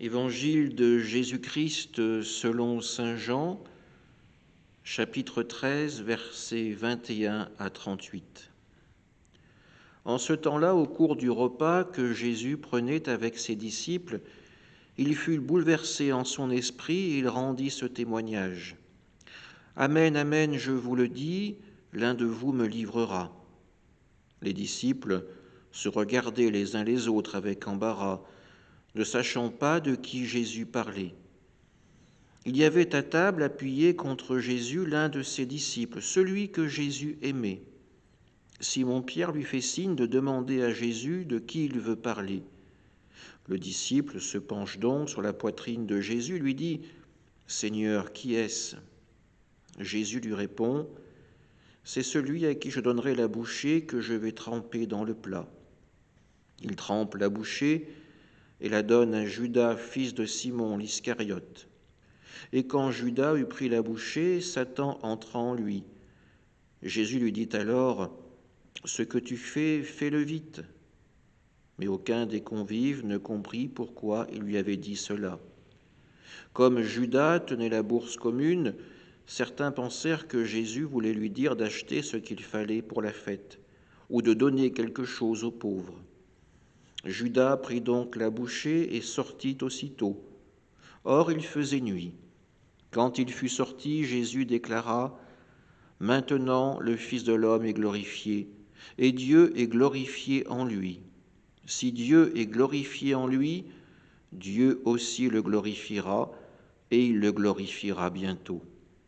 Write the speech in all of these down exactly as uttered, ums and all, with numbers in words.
Évangile de Jésus-Christ selon saint Jean, chapitre treize, versets vingt et un à trente-huit. En ce temps-là, au cours du repas que Jésus prenait avec ses disciples, il fut bouleversé en son esprit et il rendit ce témoignage. « Amen, amen, je vous le dis, l'un de vous me livrera. » Les disciples se regardaient les uns les autres avec embarras, ne sachant pas de qui Jésus parlait. Il y avait à table, appuyé contre Jésus, l'un de ses disciples, celui que Jésus aimait. Simon-Pierre lui fait signe de demander à Jésus de qui il veut parler. Le disciple se penche donc sur la poitrine de Jésus, lui dit « Seigneur, qui est-ce » Jésus lui répond « C'est celui à qui je donnerai la bouchée que je vais tremper dans le plat. » Il trempe la bouchée et la donne à Judas, fils de Simon l'Iscariote. Et quand Judas eut pris la bouchée, Satan entra en lui. Jésus lui dit alors « Ce que tu fais, fais-le vite. » Mais aucun des convives ne comprit pourquoi il lui avait dit cela. Comme Judas tenait la bourse commune, certains pensèrent que Jésus voulait lui dire d'acheter ce qu'il fallait pour la fête, ou de donner quelque chose aux pauvres. Judas prit donc la bouchée et sortit aussitôt. Or il faisait nuit. Quand il fut sorti, Jésus déclara « Maintenant le Fils de l'homme est glorifié, et Dieu est glorifié en lui. Si Dieu est glorifié en lui, Dieu aussi le glorifiera, et il le glorifiera bientôt.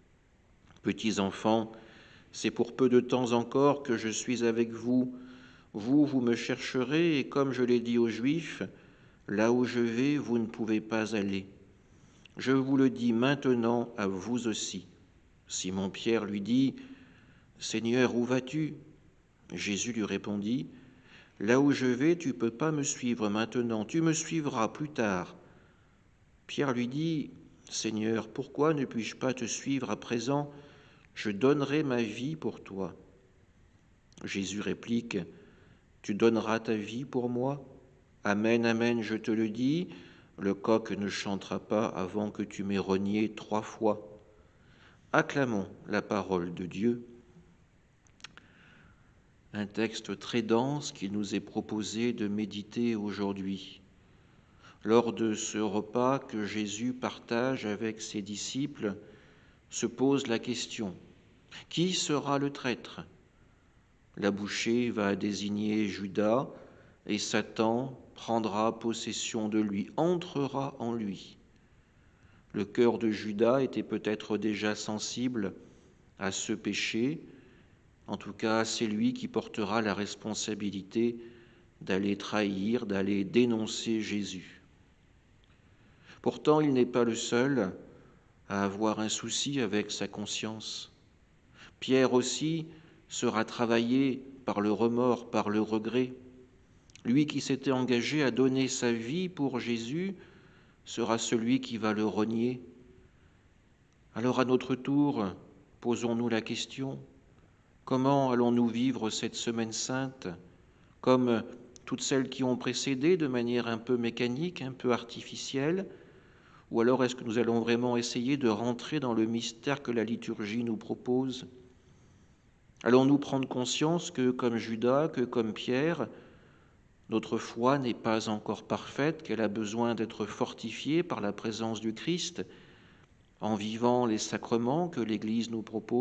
Petits enfants, c'est pour peu de temps encore que je suis avec vous. Vous, vous me chercherez, et comme je l'ai dit aux Juifs, là où je vais, vous ne pouvez pas aller. Je vous le dis maintenant à vous aussi. » Simon-Pierre lui dit « Seigneur, où vas-tu » Jésus lui répondit « Là où je vais, tu ne peux pas me suivre maintenant, tu me suivras plus tard. » Pierre lui dit « Seigneur, pourquoi ne puis-je pas te suivre à présent ? Je donnerai ma vie pour toi. » Jésus réplique « Tu donneras ta vie pour moi ? Amen, amen, je te le dis, le coq ne chantera pas avant que tu m'aies renié trois fois. » Acclamons la parole de Dieu. Un texte très dense qu'il nous est proposé de méditer aujourd'hui. Lors de ce repas que Jésus partage avec ses disciples, se pose la question « Qui sera le traître ?» La bouchée va désigner Judas et Satan prendra possession de lui, entrera en lui. Le cœur de Judas était peut-être déjà sensible à ce péché. En tout cas, c'est lui qui portera la responsabilité d'aller trahir, d'aller dénoncer Jésus. Pourtant, il n'est pas le seul à avoir un souci avec sa conscience. Pierre aussi sera travaillé par le remords, par le regret. Lui qui s'était engagé à donner sa vie pour Jésus sera celui qui va le renier. Alors à notre tour, posons-nous la question, comment allons-nous vivre cette semaine sainte, comme toutes celles qui ont précédé, de manière un peu mécanique, un peu artificielle, ou alors est-ce que nous allons vraiment essayer de rentrer dans le mystère que la liturgie nous propose ? Allons-nous prendre conscience que, comme Judas, que comme Pierre, notre foi n'est pas encore parfaite, qu'elle a besoin d'être fortifiée par la présence du Christ, en vivant les sacrements que l'Église nous propose ?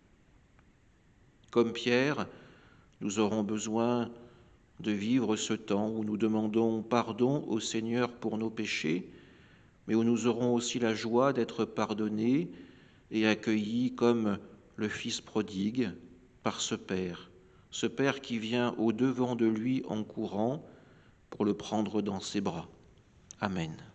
Comme Pierre, nous aurons besoin de vivre ce temps où nous demandons pardon au Seigneur pour nos péchés, mais où nous aurons aussi la joie d'être pardonnés et accueillis comme le Fils prodigue par ce Père, ce Père qui vient au-devant de lui en courant pour le prendre dans ses bras. Amen.